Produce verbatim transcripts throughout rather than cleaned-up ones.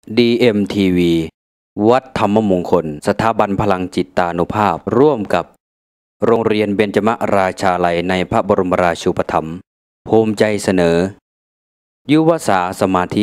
ดี เอ็ม ที วี วัดธรรมมงคลสถาบันพลังจิตานุภาพร่วมกับโรงเรียนเบญจมราชาลัยในพระบรมราชูปถัมภ์ภูมิใจเสนอยุวสาสมาธิ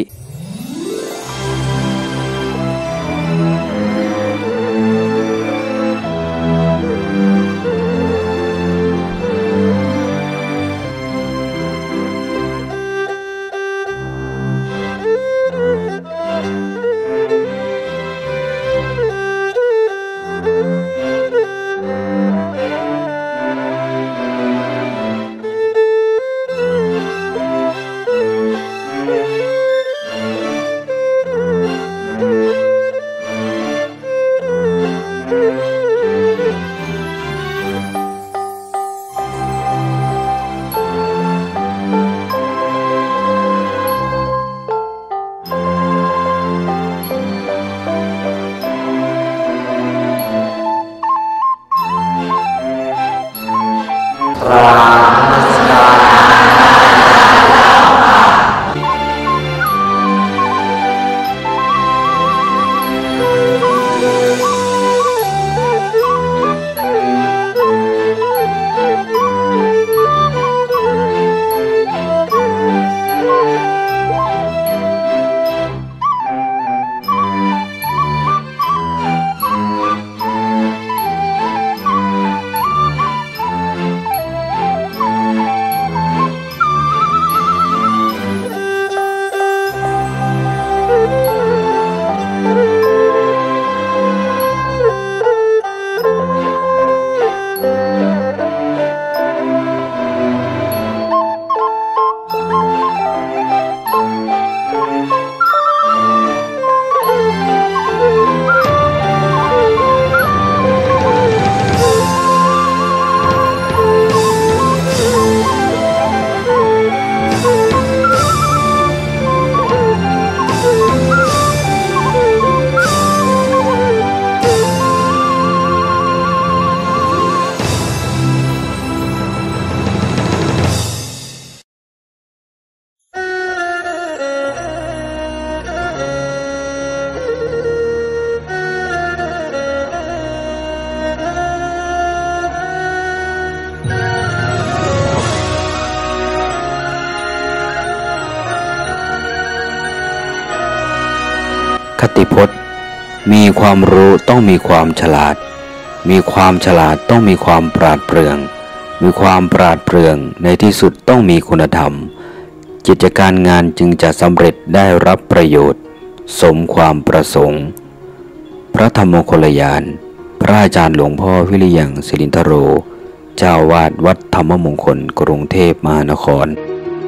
คติพจน์มีความรู้ต้องมีความฉลาดมีความฉลาดต้องมีความปราดเปรื่องมีความปราดเปรื่องในที่สุดต้องมีคุณธรรมกิจการงานจึงจะสำเร็จได้รับประโยชน์สมความประสงค์พระธรรมโคลยานพระอาจารย์หลวงพ่อวิริยังศิรินทโรเจ้าวาดวัดธรรมมงคลกรุงเทพมหานคร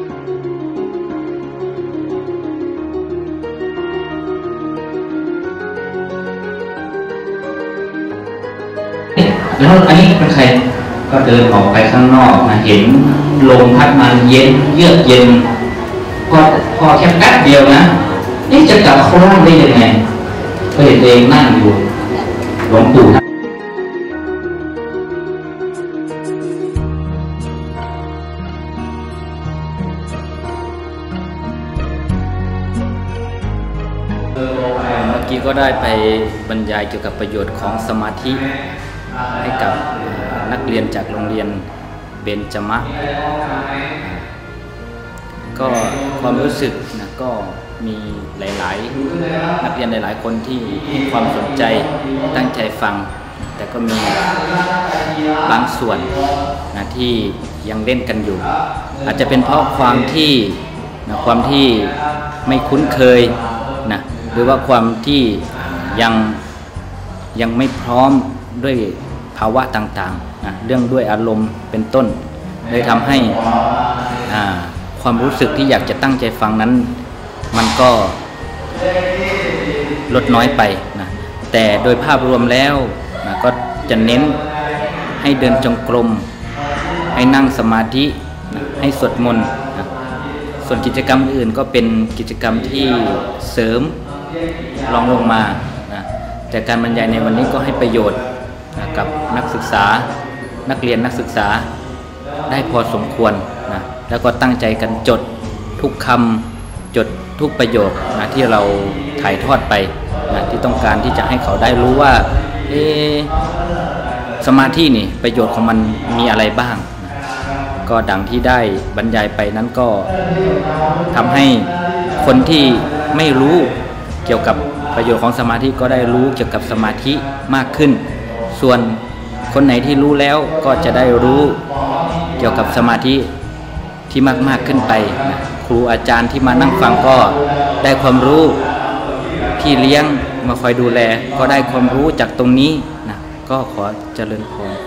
แล้วอันนี้เป็นใครก็เดินออกไปข้างนอกนะเห็นลมพัดมาเย็นเยือกเย็นก็พอแค่แป๊บเดียวนะนี่จะกลับโคราชได้ยังไงก็เห็นเองนั่งอยู่หลวงปู่นะเมื่อกี้ก็ได้ไปบรรยายเกี่ยวกับประโยชน์ของสมาธิให้กับนักเรียนจากโรงเรียนเบญจมะก็ความรู้สึกนะก็มีหลายๆนักเรียนหลายๆคนที่ให้ความสนใจตั้งใจฟังแต่ก็มีบางส่วนนะที่ยังเล่นกันอยู่อาจจะเป็นเพราะความที่นะความที่ไม่คุ้นเคยนะหรือว่าความที่ยังยังไม่พร้อมด้วยภาวะต่างๆนะเรื่องด้วยอารมณ์เป็นต้นเลยทำให้ความรู้สึกที่อยากจะตั้งใจฟังนั้นมันก็ลดน้อยไปนะแต่โดยภาพรวมแล้วนะก็จะเน้นให้เดินจงกรมให้นั่งสมาธินะให้สวดมนต์นะส่วนกิจกรรมอื่นก็เป็นกิจกรรมที่เสริมรองลงมานะแต่การบรรยายในวันนี้ก็ให้ประโยชน์กับนักศึกษานักเรียนนักศึกษาได้พอสมควรนะแล้วก็ตั้งใจกันจดทุกคำจดทุกประโยคนะที่เราถ่ายทอดไปนะที่ต้องการที่จะให้เขาได้รู้ว่าเอสมาธินี่ประโยชน์ของมันมีอะไรบ้างนะก็ดังที่ได้บรรยายไปนั้นก็ทำให้คนที่ไม่รู้เกี่ยวกับประโยชน์ของสมาธิก็ได้รู้เกี่ยวกับสมาธิมากขึ้นส่วนคนไหนที่รู้แล้วก็จะได้รู้เกี่ยวกับสมาธิที่มากๆขึ้นไปนะครูอาจารย์ที่มานั่งฟังก็ได้ความรู้พี่เลี้ยงมาคอยดูแลก็ได้ความรู้จากตรงนี้นะก็ขอเจริญพร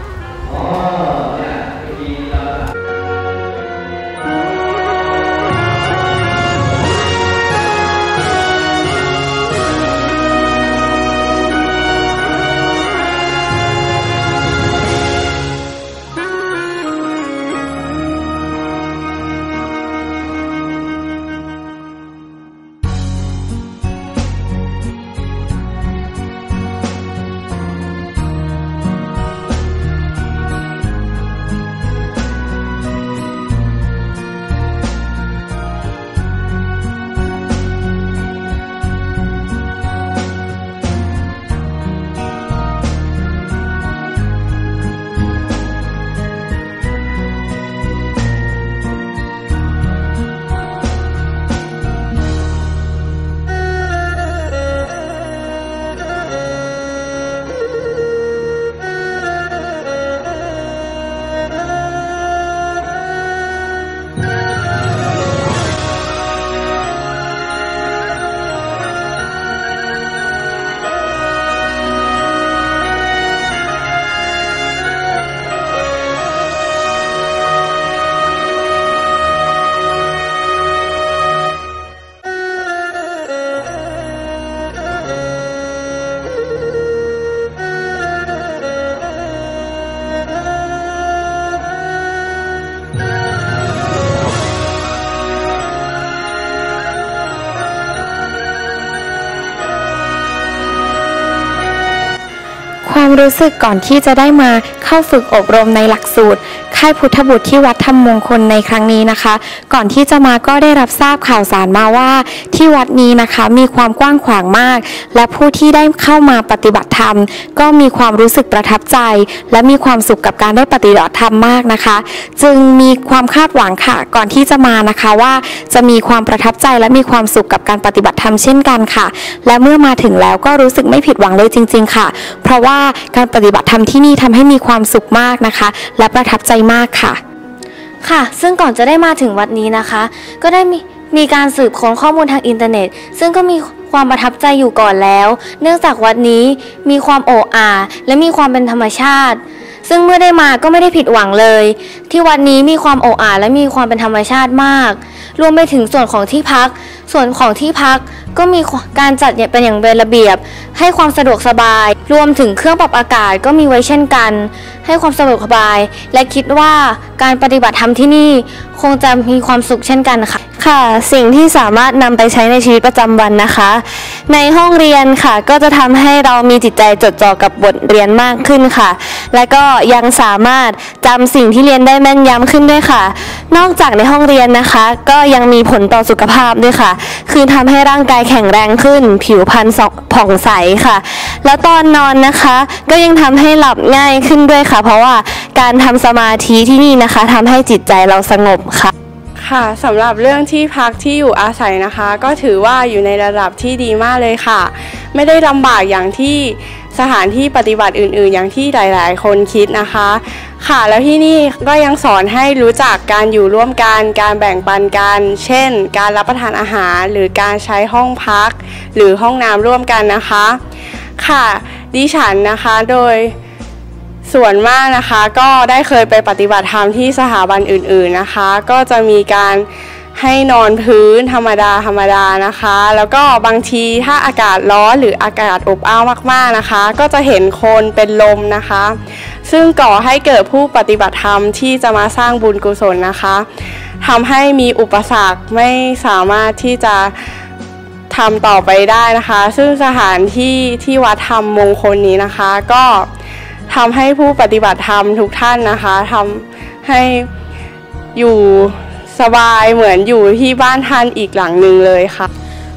ความรู้สึกก่อนที่จะได้มาเข้าฝึกอบรมในหลักสูตรค่ายพุทธบุตรที่วัดธรรมมงคลในครั้งนี้นะคะก่อนที่จะมาก็ได้รับทราบข่าวสารมาว่าที่วัดนี้นะคะมีความกว้างขวางมากและผู้ที่ได้เข้ามาปฏิบัติธรรมก็มีความรู้สึกประทับใจและมีความสุขกับการได้ปฏิบัติธรรมมากนะคะจึงมีความคาดหวังค่ะก่อนที่จะมานะคะว่าจะมีความประทับใจและมีความสุขกับการปฏิบัติธรรมเช่นกันค่ะและเมื่อมาถึงแล้วก็รู้สึกไม่ผิดหวังเลยจริงๆค่ะเพราะว่าการปฏิบัติธรรมที่นี่ทำให้มีความสุขมากนะคะและประทับใจมากค่ะค่ะซึ่งก่อนจะได้มาถึงวัดนี้นะคะก็ได้มีมีการสืบค้นข้อมูลทางอินเทอร์เน็ตซึ่งก็มีความประทับใจอยู่ก่อนแล้วเนื่องจากวัดนี้มีความโอ้อาและมีความเป็นธรรมชาติซึ่งเมื่อได้มาก็ไม่ได้ผิดหวังเลยที่วัดนี้มีความโอ้อาและมีความเป็นธรรมชาติมากรวมไปถึงส่วนของที่พักส่วนของที่พักก็มีการจัดเป็นอย่างเป็นระเบียบให้ความสะดวกสบายรวมถึงเครื่องปรับอากาศก็มีไว้เช่นกันให้ความสะดวกสบายและคิดว่าการปฏิบัติธรรมที่นี่คงจะมีความสุขเช่นกันค่ะค่ะสิ่งที่สามารถนำไปใช้ในชีวิตประจำวันนะคะในห้องเรียนค่ะก็จะทำให้เรามีจิตใจจดจ่อกับบทเรียนมากขึ้นค่ะและก็ยังสามารถจำสิ่งที่เรียนได้แม่นยำขึ้นด้วยค่ะนอกจากในห้องเรียนนะคะก็ยังมีผลต่อสุขภาพด้วยค่ะคือทำให้ร่างกายแข็งแรงขึ้นผิวพรรณผ่องใสค่ะแล้วตอนนอนนะคะก็ยังทำให้หลับง่ายขึ้นด้วยค่ะเพราะว่าการทำสมาธิที่นี่นะคะทำให้จิตใจเราสงบค่ะค่ะสำหรับเรื่องที่พักที่อยู่อาศัยนะคะก็ถือว่าอยู่ในระดับที่ดีมากเลยค่ะไม่ได้ลำบากอย่างที่สถานที่ปฏิบัติอื่นๆอย่างที่หลายๆคนคิดนะคะค่ะแล้วที่นี่ก็ยังสอนให้รู้จักการอยู่ร่วมกันการแบ่งปันกันเช่นการรับประทานอาหารหรือการใช้ห้องพักหรือห้องน้ำร่วมกันนะคะค่ะดิฉันนะคะโดยส่วนมากนะคะก็ได้เคยไปปฏิบัติธรรมที่สถาบันอื่นๆนะคะก็จะมีการให้นอนพื้นธรรมดาธรรมดานะคะแล้วก็บางทีถ้าอากาศร้อนหรืออากาศอบอ้าวมากๆนะคะก็จะเห็นคนเป็นลมนะคะซึ่งก่อให้เกิดผู้ปฏิบัติธรรมที่จะมาสร้างบุญกุศลนะคะทำให้มีอุปสรรคไม่สามารถที่จะทำต่อไปได้นะคะซึ่งสถานที่ที่วัดธรรมมงคลนี้นะคะก็ทำให้ผู้ปฏิบัติธรรมทุกท่านนะคะทำให้อยู่สบายเหมือนอยู่ที่บ้านท่านอีกหลังหนึ่งเลยค่ะ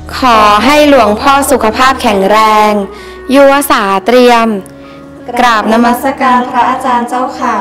ขอให้หลวงพ่อสุขภาพแข็งแรงยุวสาเตรียมกราบนมัสการพระอาจารย์เจ้าค่ะ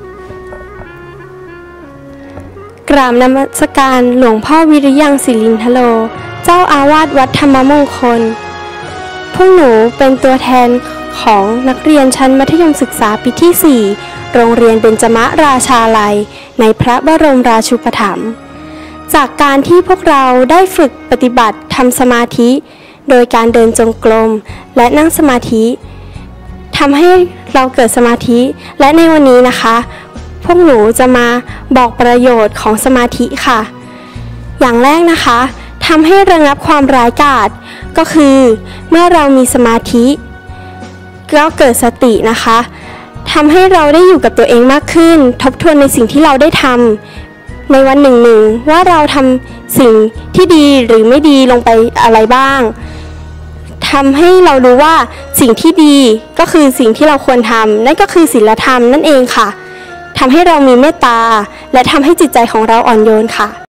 กราบนมัสการหลวงพ่อวิริยังศิรินทโลเจ้าอาวาสวัดธรรมมงคลพวกหนูเป็นตัวแทนของนักเรียนชั้นมัธยมศึกษาปีที่สี่โรงเรียนเบญจมราชาลัยในพระบรมราชูปถัมภ์จากการที่พวกเราได้ฝึกปฏิบัติทำสมาธิโดยการเดินจงกรมและนั่งสมาธิทำให้เราเกิดสมาธิและในวันนี้นะคะพวกหนูจะมาบอกประโยชน์ของสมาธิค่ะอย่างแรกนะคะทำให้ระงับความร้ายกาจก็คือเมื่อเรามีสมาธิก็เกิดสตินะคะทำให้เราได้อยู่กับตัวเองมากขึ้นทบทวนในสิ่งที่เราได้ทำในวันหนึ่งหนึ่งว่าเราทำสิ่งที่ดีหรือไม่ดีลงไปอะไรบ้างทำให้เรารู้ว่าสิ่งที่ดีก็คือสิ่งที่เราควรทำนั่นก็คือศีลธรรมนั่นเองค่ะทำให้เรามีเมตตาและทำให้จิตใจของเราอ่อนโยนค่ะ